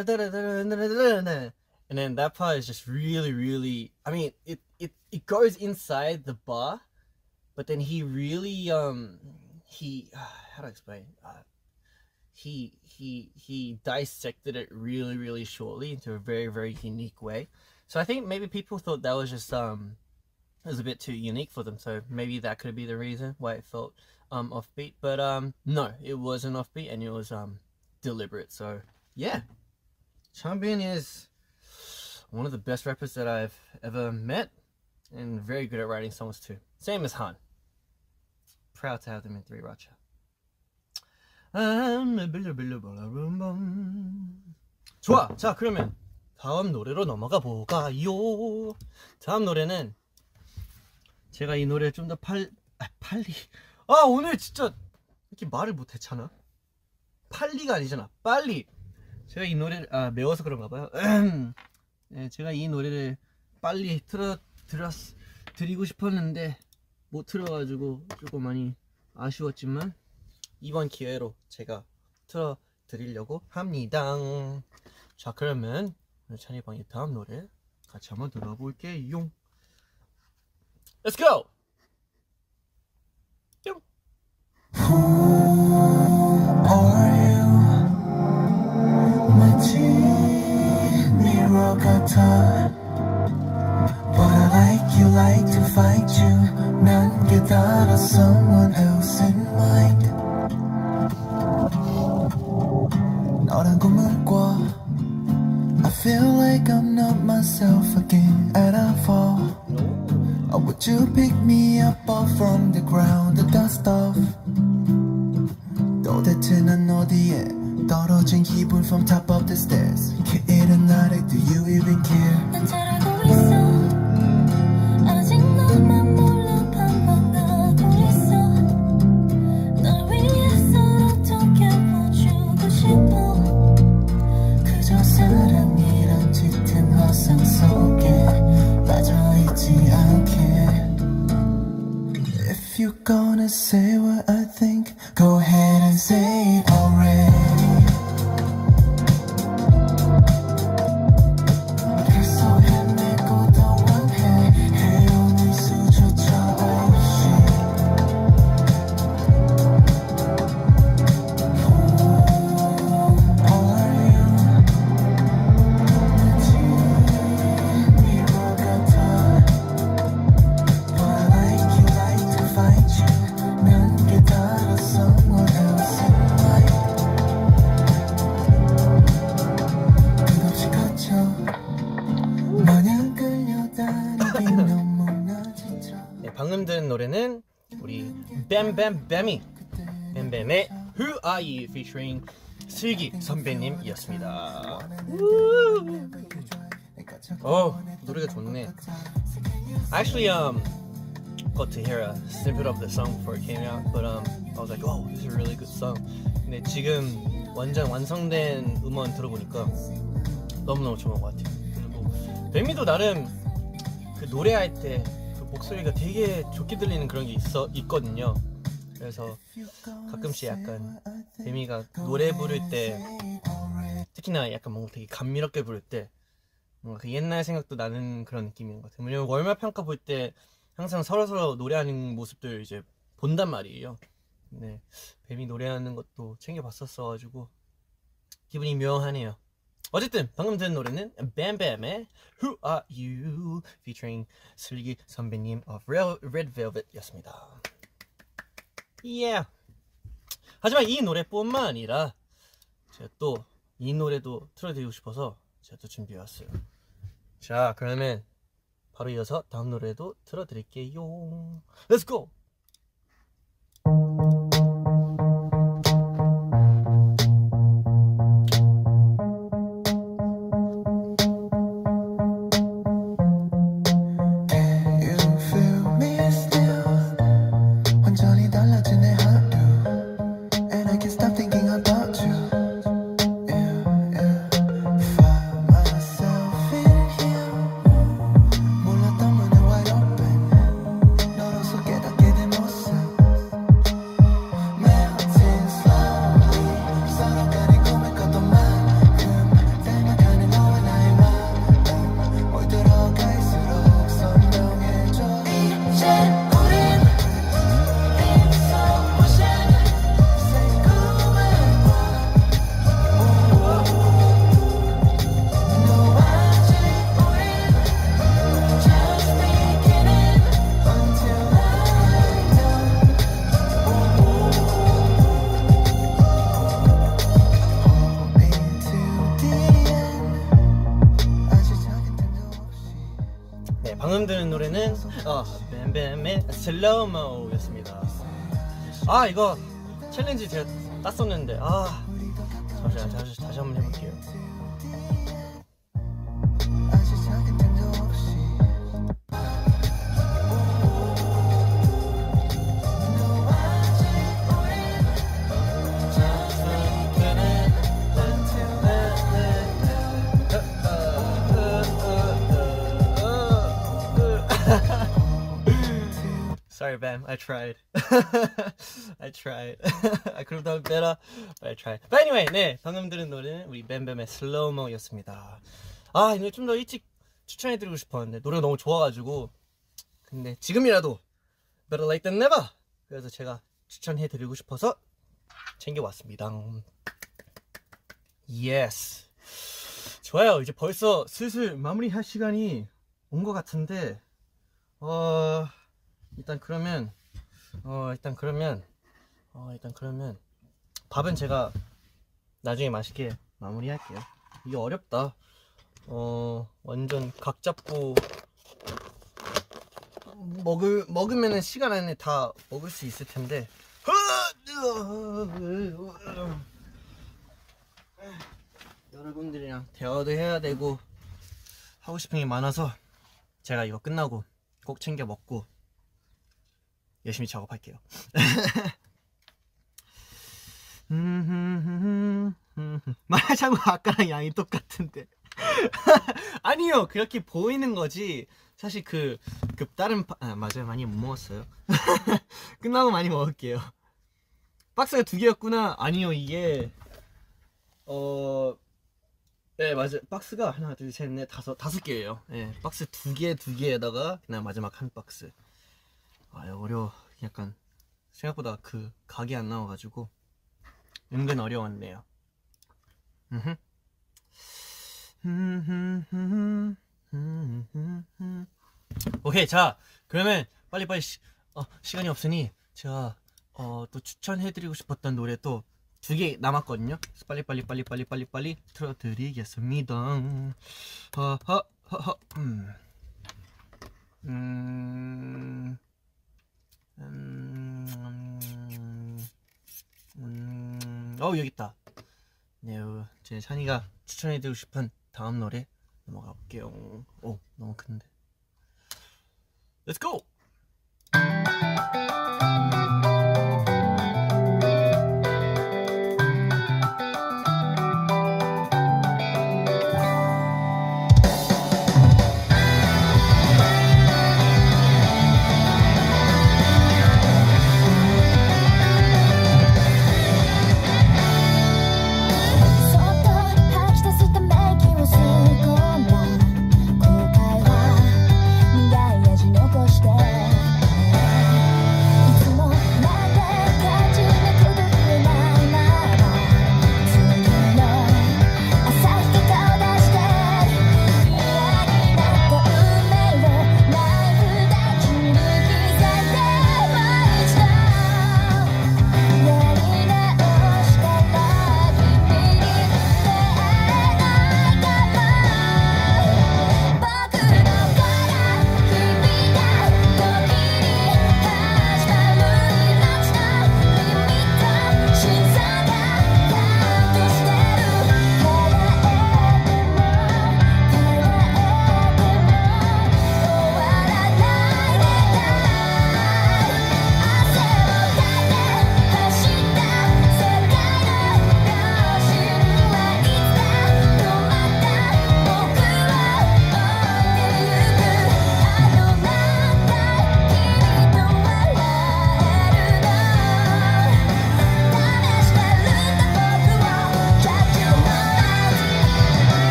then that part is just really really, I mean, it it it goes inside the bar, but then he really um he how do I explain, uh, he he he dissected it really really shortly into a very very unique way. So I think maybe people thought that was just um it was a bit too unique for them, so maybe that could be the reason why it felt um offbeat. But um no, it wasn't offbeat, and it was um deliberate. So yeah, Changbin is one of the best rappers that I've ever met, and very good at writing songs too. Same as Han. Proud to have them in three Racha. 좋아. 자, 그러면 다음 노래로 넘어가 볼까요? 다음 노래는 제가 이 노래를 좀 더 팔, 아, 빨리. 아, 오늘 진짜 이렇게 말을 못했잖아. 빨리가 아니잖아. 빨리. 제가 이 노래를, 아, 매워서 그런가 봐요. 네, 제가 이 노래를 빨리 틀어 드렸 드리고 싶었는데 못 틀어가지고 조금 많이 아쉬웠지만 이번 기회로 제가 틀어 드리려고 합니다. 자, 그러면 찬이방의 다음 노래 같이 한번 들어볼게요. Let's go! 뿅! 마치 mirror 같아 But I like you, like to fight you 난 깨달아 someone else in mind 너란 꿈을 꿔 I feel like I'm not myself again and I fall Or would you pick me up off from the ground, the dust off 도대체 난 어디에 떨어진 기분 from top of the stairs 게으른 나를 do you even care 난 잘 알고 있어 아직 너만 몰라 반반하고 있어 널 위해서 어떻게 보주고 싶어 그저 사랑이란 짙은 화상 속에 빠져있지 않게 If you're gonna say what I think go ahead and say it already 계속 헤매고 더 원해 헤어낼 수조차 없이 Who are you 마치 mirror 같아 But I like you, like to fight you 난 깨달아 someone else in mind 끝없이 갇혀 마냥 끌려다니긴 너무나 지쳐 네, 방금 들은 노래는 우리 뱀뱀뱀이 뱀뱀의 Who Are You featuring 슬기 선배님이었습니다. 어, 노래가 좋네. Actually, um, got to hear a snippet of the song before it came out, but um, I was like, oh, this is a really good song. 근데 지금 완전 완성된 음원 들어보니까 너무너무 좋은 것 같아요. 그리고 뱀이도 나름 그 노래할 때 그 목소리가 되게 좋게 들리는 그런 게 있어 있거든요. 그래서 가끔씩 약간 뱀이가 노래 부를 때 특히나 약간 뭔가 되게 감미롭게 부를 때 뭔가 그 옛날 생각도 나는 그런 느낌인 것 같아요. 왜냐면 월말 평가 볼 때 항상 서로서로 노래하는 모습들 이제 본단 말이에요. 네, 뱀이 노래하는 것도 챙겨봤었어가지고 기분이 묘하네요. 어쨌든 방금 들은 노래는 뱀뱀의 Who Are You featuring 슬기 선배님 of Red Velvet 였습니다. Yeah. 하지만 이 노래뿐만 아니라 제가 또 이 노래도 틀어드리고 싶어서 제가 또 준비해왔어요. 자, 그러면 바로 이어서 다음 노래도 틀어드릴게요. Let's go! 방금 들은 노래는 어, 뱀뱀의 슬로우모 였습니다. 아 이거 챌린지 제가 땄었는데 아 잠시만 다시, 다시 한번 해볼게요. Sorry, Bam. I tried. I tried. I could have done better, but I tried. But anyway, 네 방금 들은 노래는 우리 뱀뱀의 슬로우모였습니다. 아, 이 노래 좀 더 일찍 추천해드리고 싶었는데 노래가 너무 좋아가지고 근데 지금이라도 better late than never. 그래서 제가 추천해드리고 싶어서 챙겨왔습니다. Yes. 좋아요. 이제 벌써 슬슬 마무리할 시간이 온 것 같은데 어. 일단 그러면 어 일단 그러면 어 일단 그러면 밥은 제가 나중에 맛있게 마무리할게요. 이게 어렵다. 어 완전 각 잡고 먹을 먹으면은 시간 안에 다 먹을 수 있을 텐데 여러분들이랑 대화도 해야 되고 하고 싶은 게 많아서 제가 이거 끝나고 꼭 챙겨 먹고 열심히 작업할게요. 말하자고 아까랑 양이 똑같은데 아니요 그렇게 보이는 거지 사실 그, 그 다른 파... 아 맞아요 많이 못 먹었어요. 끝나고 많이 먹을게요. 박스가 두 개였구나. 아니요 이게 어... 네 맞아요 박스가 하나 둘 셋 넷 다섯 다섯 개예요. 네, 박스 두 개 두 개에다가 그냥 마지막 한 박스. 아 어려워. 약간 생각보다 그 각이 안 나와가지고 은근 어려웠네요. 오케이 자 그러면 빨리빨리 시, 어, 시간이 없으니 제가 어, 또 추천해드리고 싶었던 노래 또 두 개 남았거든요. 그래서 빨리빨리 빨리빨리 빨리빨리 틀어드리겠습니다. 허허허허 음. 음... 음... 음... 어 여기 있다. 네, 제 찬이가 추천해드리고 싶은 다음 노래 넘어가 볼게요. 오 너무 큰데. Let's go. Stay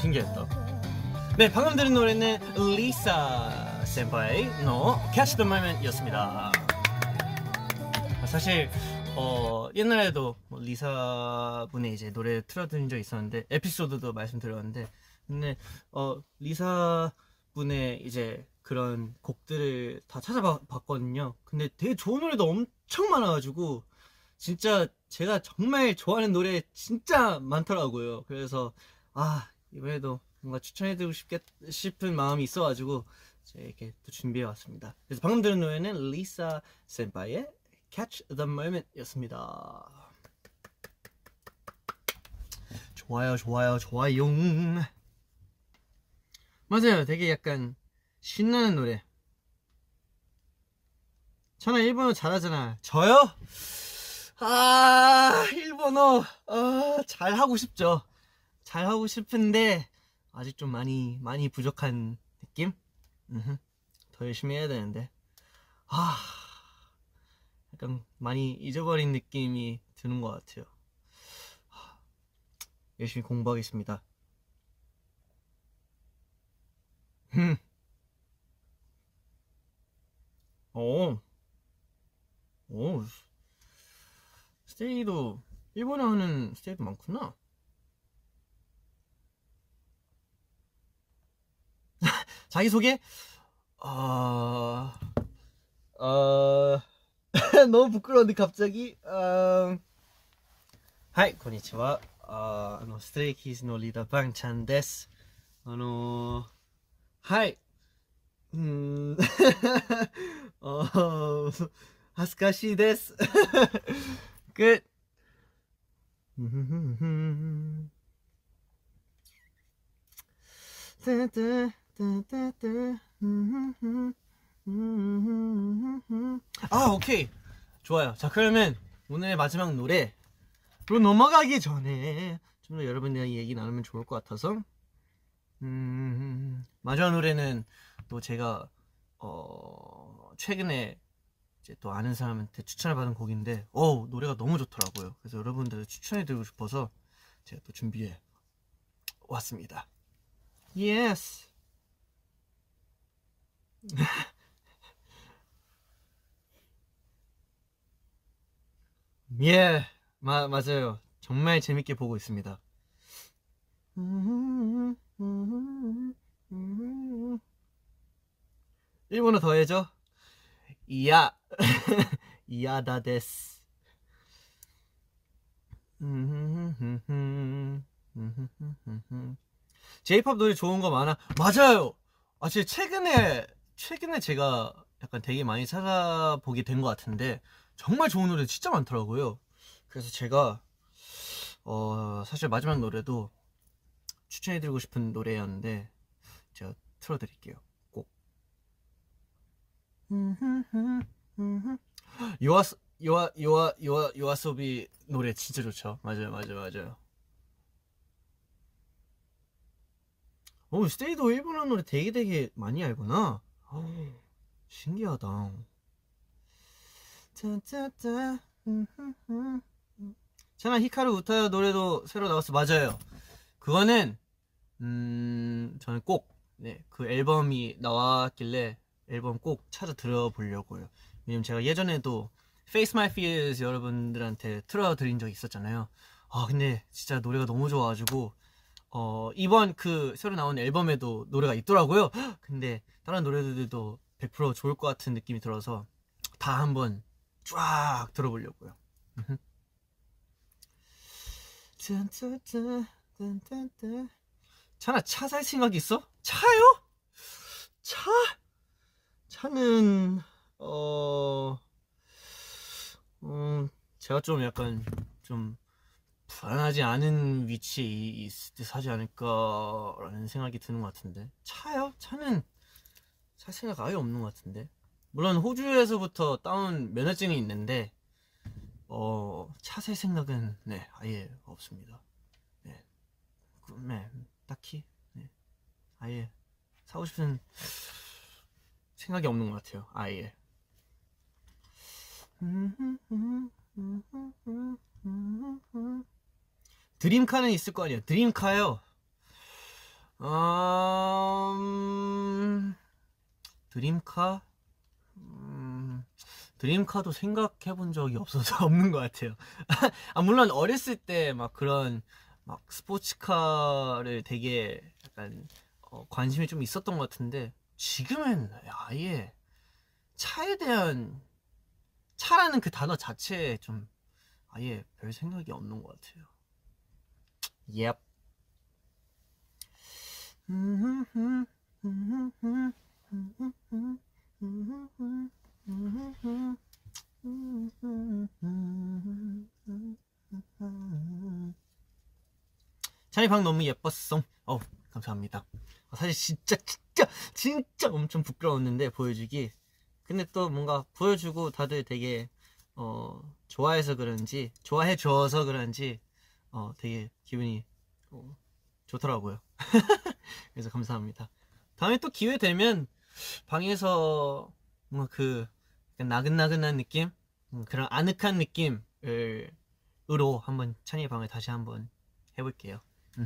신기했다. 네, 방금 들은 노래는 리사 센파이 노 Catch the Moment 였습니다. 사실 어 옛날에도 뭐 리사 분의 이제 노래 틀어드린 적 있었는데 에피소드도 말씀드렸는데, 근데 어 리사 분의 이제 그런 곡들을 다 찾아봤거든요. 근데 되게 좋은 노래도 엄청 많아가지고 진짜 제가 정말 좋아하는 노래 진짜 많더라고요. 그래서 아 이번에도 뭔가 추천해드리고 싶겠, 싶은 마음이 있어가지고 제가 이렇게 또 준비해왔습니다. 그래서 방금 들은 노래는 리사 센파이의 Catch the Moment 였습니다. 좋아요 좋아요 좋아요. 맞아요, 되게 약간 신나는 노래. 천아 일본어 잘하잖아. 저요? 아 일본어 아, 잘하고 싶죠. 잘하고 싶은데 아직 좀 많이 많이 부족한 느낌? 음흠. 더 열심히 해야 되는데 아 약간 많이 잊어버린 느낌이 드는 것 같아요. 아, 열심히 공부하겠습니다. 흠. 오, 오, 스테이도 일본어 하는 스테이도 많구나. 자기소개? 아... 어... 너무 부끄러운데 갑자기? 어... 하이, konnichiwa. 아, あの ストレイキーズのリーダーバンちゃんです。あのはい。うーんあー恥ずかしいです。Good. 아 오케이 좋아요. 자 그러면 오늘의 마지막 노래로 넘어가기 전에 좀 더 여러분들이랑 얘기 나누면 좋을 것 같아서 음, 마지막 노래는 또 제가 어, 최근에 이제 또 아는 사람한테 추천을 받은 곡인데 어 노래가 너무 좋더라고요. 그래서 여러분들 추천해드리고 싶어서 제가 또 준비해 왔습니다. Yes. 예, 마, 맞아요. 정말 재밌게 보고 있습니다. 일본어 더 해줘. 이야. 이야다 데스. 제이팝 노래 좋은 거 많아. 맞아요. 아, 진짜 최근에 최근에 제가 약간 되게 많이 찾아보게 된 것 같은데 정말 좋은 노래 진짜 많더라고요. 그래서 제가 어 사실 마지막 노래도 추천해드리고 싶은 노래였는데 제가 틀어드릴게요. 꼭. 요아 요아 요아 요아 요아소비 노래 진짜 좋죠. 맞아요, 맞아요, 맞아요. 오, 스테이도 일본어 노래 되게 되게 많이 알구나. 오, 신기하다. 차나 히카루 우타야 노래도 새로 나왔어. 맞아요. 그거는 음 저는 꼭 네, 그 앨범이 나왔길래 앨범 꼭 찾아 들어보려고요. 왜냐면 제가 예전에도 Face My Fears 여러분들한테 틀어드린 적이 있었잖아요. 아 근데 진짜 노래가 너무 좋아가지고 어 이번 그 새로 나온 앨범에도 노래가 있더라고요. 근데 다른 노래들도 백 퍼센트 좋을 것 같은 느낌이 들어서 다 한번 쫙 들어보려고요. 차나 차 살 생각 있어? 차요? 차? 차는 어... 음, 제가 좀 약간 좀 불안하지 않은 위치에 있을 때 사지 않을까라는 생각이 드는 것 같은데 차요? 차는 살 생각 아예 없는 것 같은데 물론 호주에서부터 따온 면허증이 있는데 어, 차 살 생각은 네 아예 없습니다. 네, 네 딱히 네, 아예 사고 싶은 생각이 없는 것 같아요. 아예. 드림카는 있을 거 아니에요. 드림카요. 음... 드림카? 음... 드림카도 생각해본 적이 없어서 없는 것 같아요. 아, 물론 어렸을 때 막 그런 막 스포츠카를 되게 약간 어, 관심이 좀 있었던 것 같은데 지금은 아예 차에 대한 차라는 그 단어 자체에 좀 아예 별 생각이 없는 것 같아요. Yep. 찬이 방 너무 예뻤어. 어, 감사합니다. 사실 진짜 진짜 진짜 엄청 부끄러웠는데 보여주기. 근데 또 뭔가 보여주고 다들 되게 어 좋아해서 그런지 좋아해 줘서 그런지 어 되게 기분이 어, 좋더라고요. 그래서 감사합니다. 다음에 또 기회 되면 방에서 뭔가 그 약간 나긋나긋한 느낌, 음, 그런 아늑한 느낌을 으로 한번 찬이의 방을 다시 한번 해볼게요.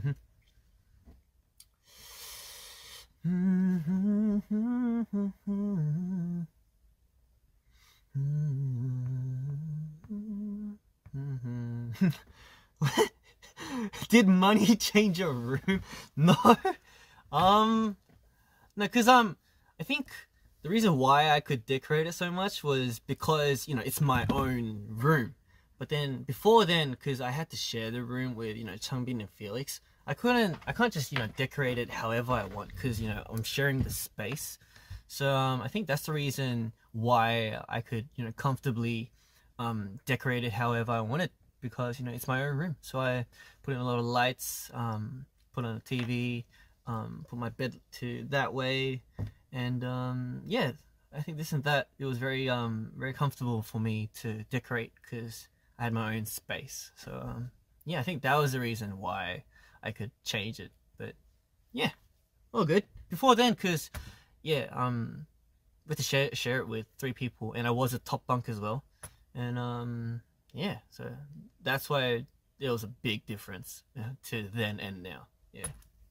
Did money change your room? No. Um, no, because um, I think the reason why I could decorate it so much was because, you know, it's my own room. But then before then, because I had to share the room with, you know, Changbin and Felix, I couldn't, I can't just, you know, decorate it however I want because, you know, I'm sharing the space. So um, I think that's the reason why I could, you know, comfortably um, decorate it however I wanted, because, you know, it's my own room. So I put in a lot of lights, um, put on a T V, um, put my bed to that way, and um, yeah, I think this and that, it was very, um, very comfortable for me to decorate because I had my own space. So um, yeah, I think that was the reason why I could change it. But yeah, all good. Before then, because yeah, um, we had to share, share it with three people, and I was a top bunk as well, and um, yeah, so that's why there was a big difference to then and now. Yeah.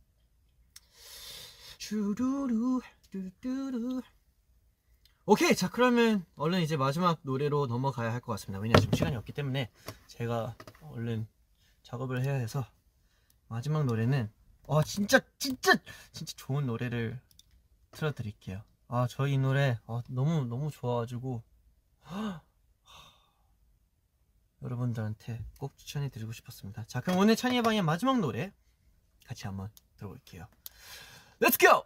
오케이, 자 그러면 얼른 이제 마지막 노래로 넘어가야 할 것 같습니다. 왜냐 지금 시간이 없기 때문에 제가 얼른 작업을 해야 해서 마지막 노래는 아 진짜 진짜 진짜 좋은 노래를 틀어드릴게요. 아 저희 이 노래 아, 너무 너무 좋아가지고 여러분들한테 꼭 추천해드리고 싶었습니다. 자 그럼 오늘 찬이의 방의 마지막 노래 같이 한번 들어볼게요. Let's go!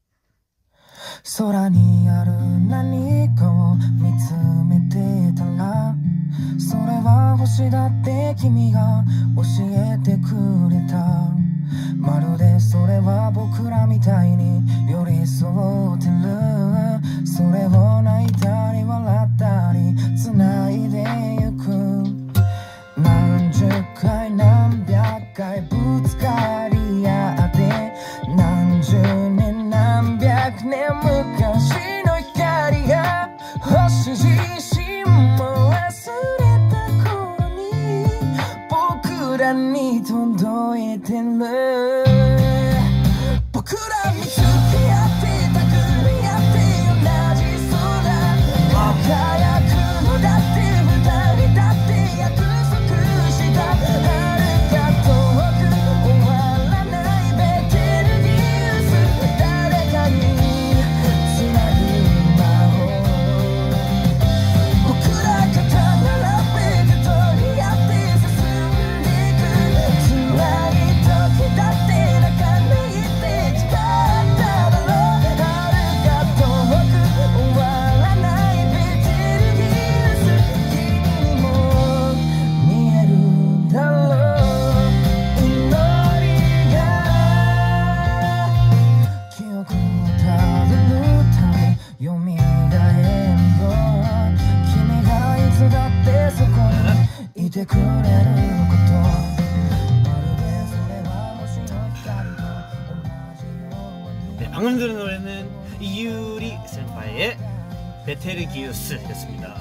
空にある何かを見つめてたらそれは星だって君が教えてくれたまるでそれは僕らみたいに寄り添ってるそれを泣いたり笑ったり繋いでゆく何十回何百回ぶつかり合って何十年何百年昔の光が星自身も忘れた頃に僕らに届いてる僕ら見つけ合ってたくり合って同じ空輝くのだって二人だって約束した遥か遠く終わらないベテルギウス誰かにつなぐ魔法僕ら肩並べて取り合って進んでいく辛い時だって泣かないって誓っただろう遥か遠く終わらないベテルギウス君にも見えるだろう祈りが記憶をたどるため蘇るよ君がいつだってそこにいてくれることまるでそれは星の光と同じように 네, 방금 들은 노래는 이유리 센파이의 베텔기우스였습니다.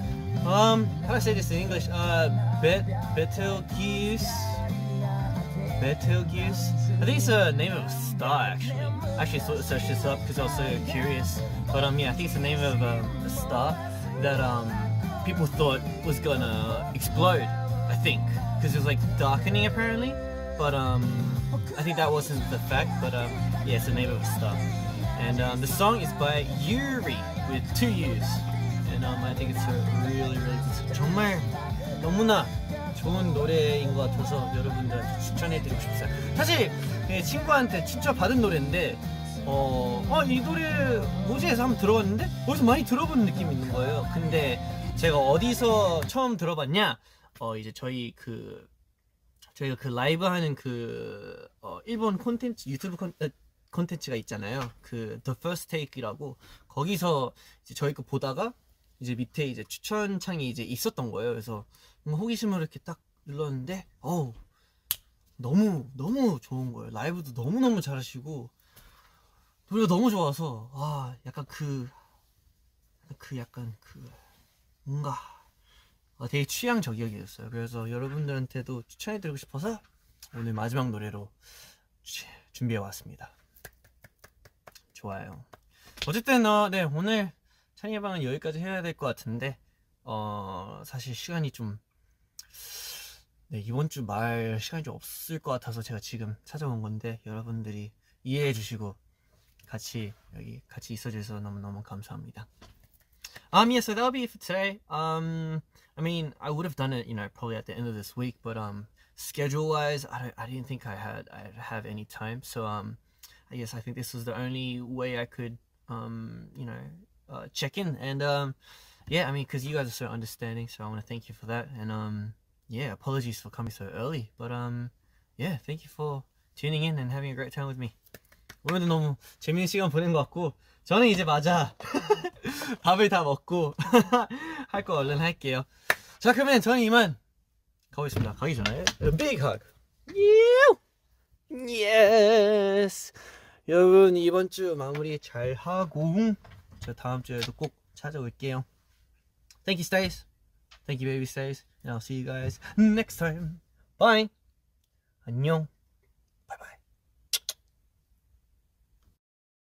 Um, how do I say this in English? Uh, Bet Betelgeuse. Betelgeuse. I think it's the name of a star actually. I actually sort of searched this up because I was so curious. But um yeah, I think it's the name of um, a star that um people thought was gonna explode. I think because it was like darkening apparently. But um I think that wasn't the fact. But um yeah, it's the name of a star. And um, the song is by Yuri with two U's. And um I think it's a really really good. 정말 너무나 좋은 노래인 것 같아서 여러분들한테 추천해드리고 싶어요. 사실 친구한테 추천 받은 노래인데 어, 어, 이 노래 뭐지 해서 한번 들어봤는데 어디서 많이 들어본 느낌이 있는 거예요. 근데 제가 어디서 처음 들어봤냐, 어 이제 저희 그 저희가 그 라이브 하는 그 어, 일본 콘텐츠 유튜브 콘, 어, 콘텐츠가 있잖아요. 그 The First Take이라고 거기서 이제 저희 거 보다가 이제 밑에 이제 추천창이 이제 있었던 거예요. 그래서 호기심으로 이렇게 딱 눌렀는데 어우 너무 너무 좋은 거예요. 라이브도 너무 너무 잘하시고 노래가 너무 좋아서 아 약간 그 그 약간 그 뭔가 되게 취향 저격이었어요. 그래서 여러분들한테도 추천해드리고 싶어서 오늘 마지막 노래로 준비해 왔습니다. 좋아요. 어쨌든 어, 네 오늘 찬이의 방은 여기까지 해야 될 것 같은데 어 사실 시간이 좀 네, 이번 주 말 시간이 좀 없을 것 같아서 제가 지금 찾아온 건데 여러분들이 이해해 주시고 같이 여기 같이 있어 주셔서 너무너무 감사합니다. Um yeah, so that'll be it for today. Um I mean, I would have done it, you know, probably at the end of this week, but um schedule wise, I don't, I didn't think I had I'd have any time. So um I guess I think this was the only way I could um you know, uh, check in and um yeah, I mean, cuz you guys are so understanding, so I want to thank you for that. And um yeah, apologies for coming so early, but um yeah, thank you for tuning in and having a great time with me. 오늘도 너무 재밌는 시간 보낸 것 같고 저는 이제 맞아 밥을 다 먹고 할 거 얼른 할게요. 자, 그러면 저는 이만 가보겠습니다. 가기 전에 a big hug. Yes. 여러분 이번 주 마무리 잘 하고 저 다음 주에도 꼭 찾아올게요. Thank you, Stace. Thank you, baby Stace. And I'll see you guys next time. Bye. 안녕.